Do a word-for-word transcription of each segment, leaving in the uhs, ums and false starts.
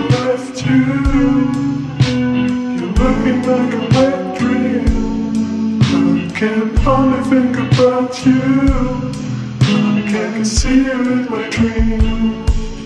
left you. You're looking like a wet dream. I can only think about you. I can see you in my dreams.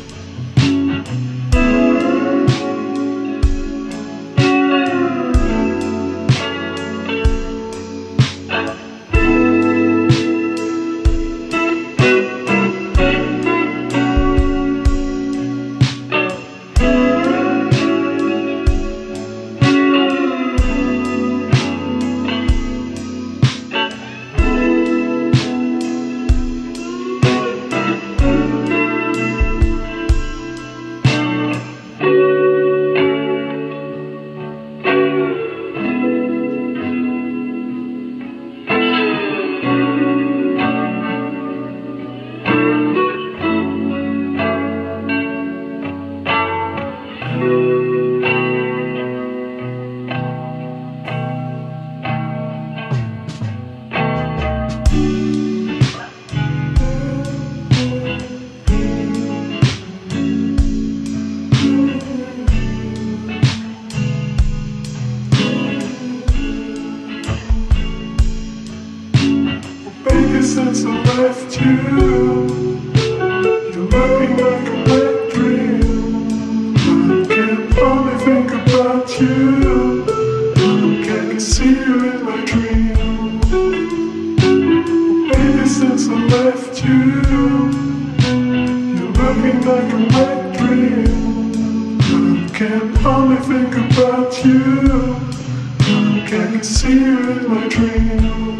Since I left you, you're looking like a wet dream. I can only think about you. I can see you in my dreams. Baby, since I left you, you're looking like a wet dream. I can only think about you. I can see you in my dreams.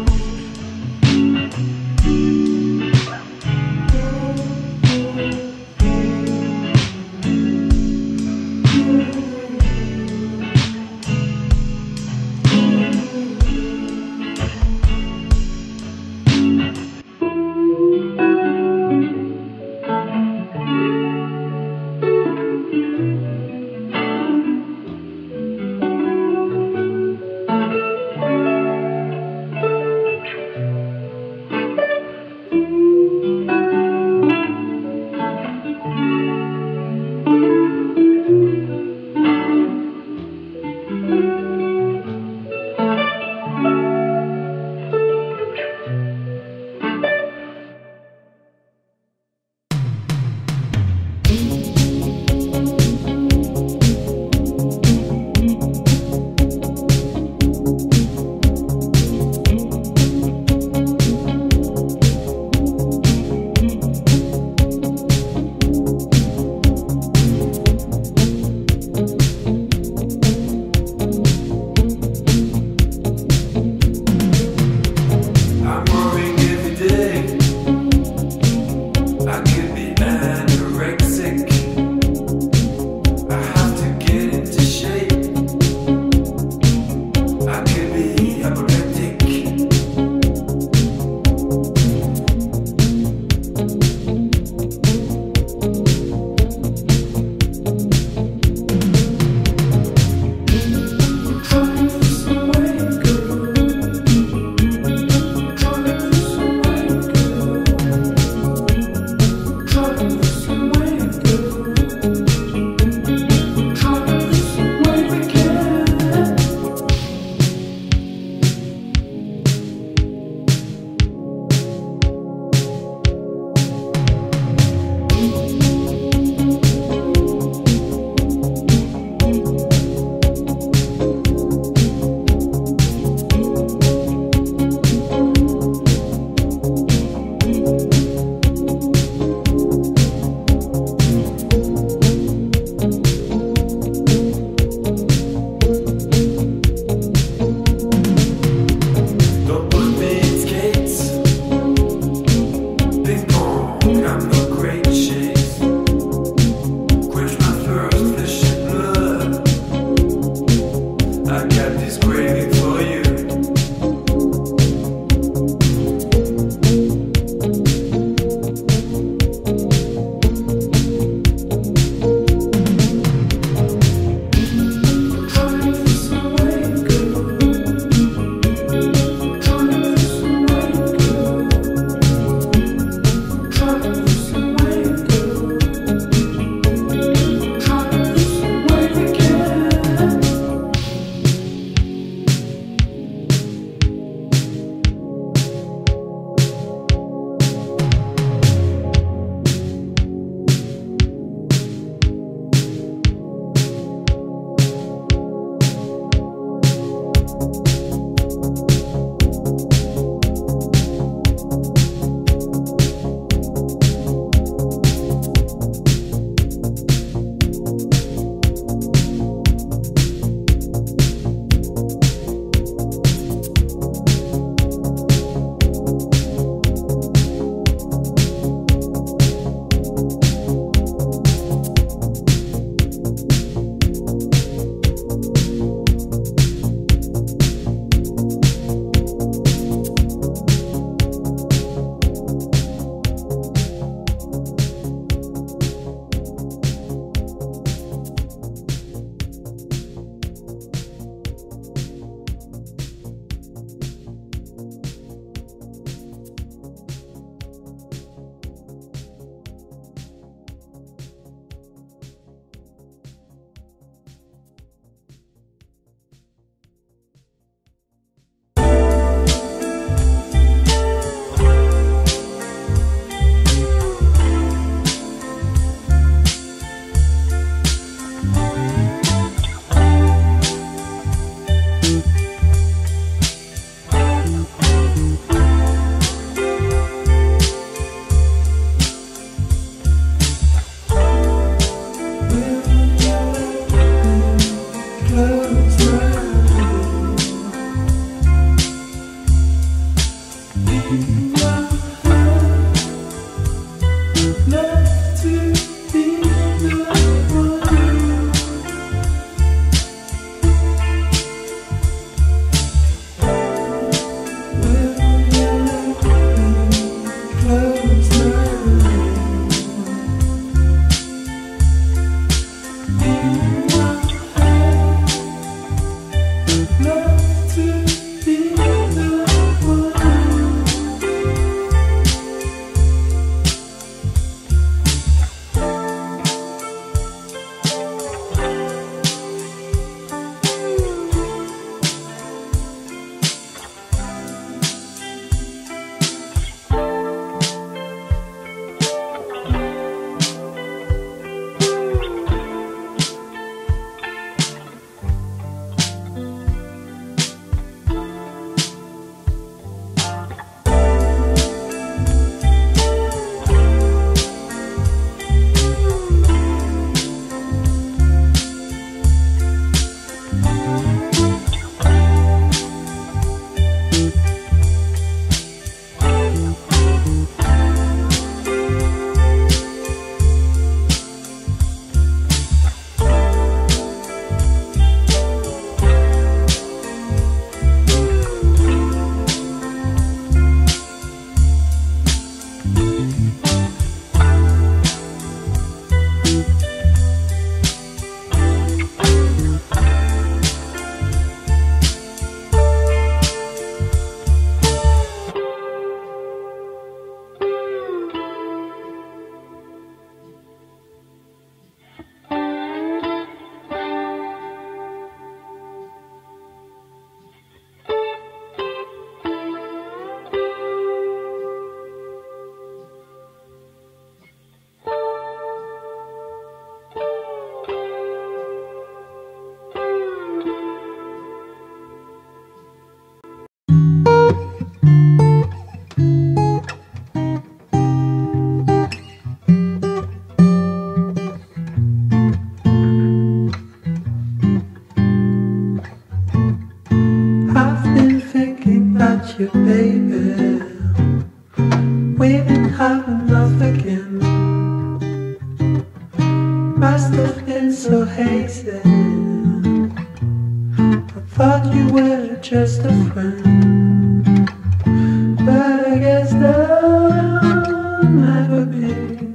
Thought you were just a friend, but I guess they'll never be.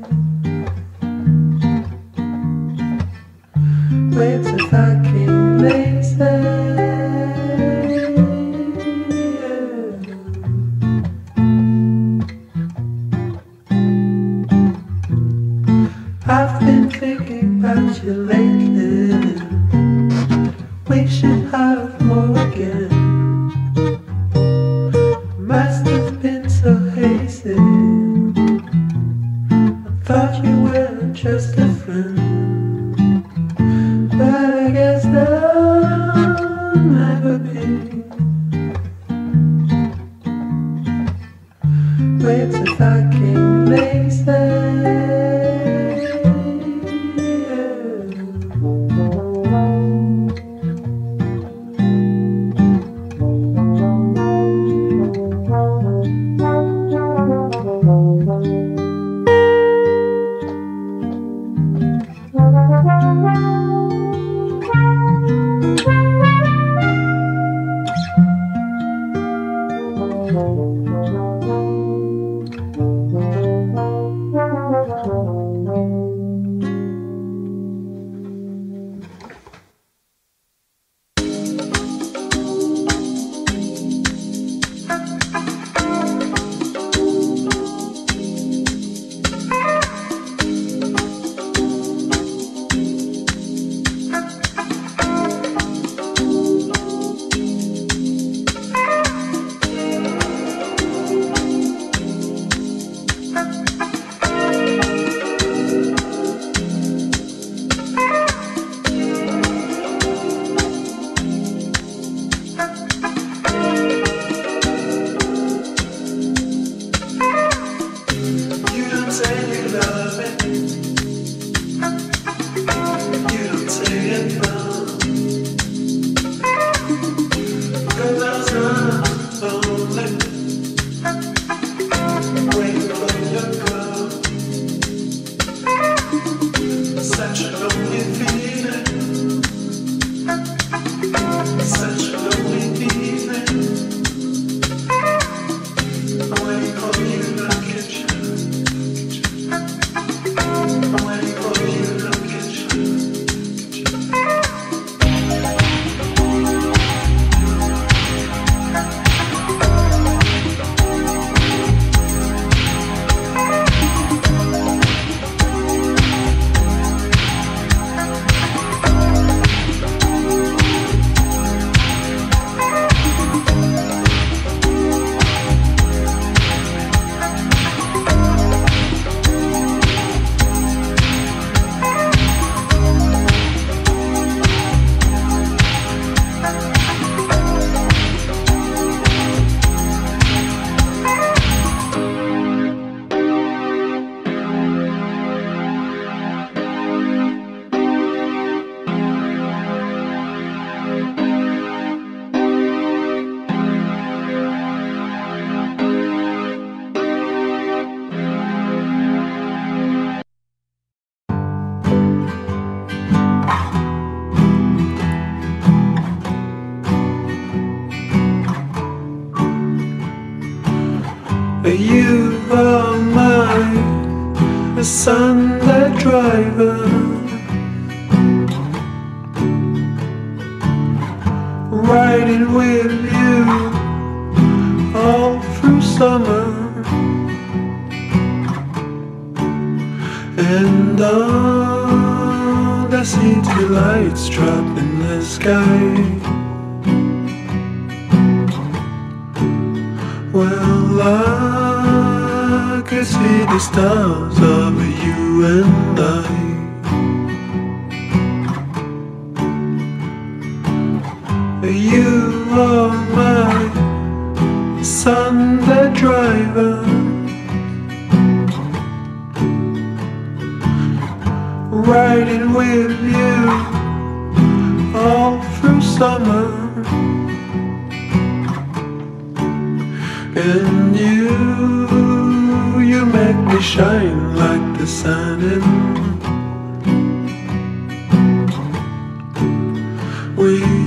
Waves are fucking lazy, yeah. I've been thinking about you lately. We should have more again. Must have been so hazy. I thought you were just a friend, but I guess they'll never be. Waves are fucking lazy. You are my Sunday driver, riding with you all through summer, and all the city lights drop in the sky. Well, I could see the stars over you and I. You are my Sunday driver, riding with you all through summer, and you, you make me shine like the sun, and we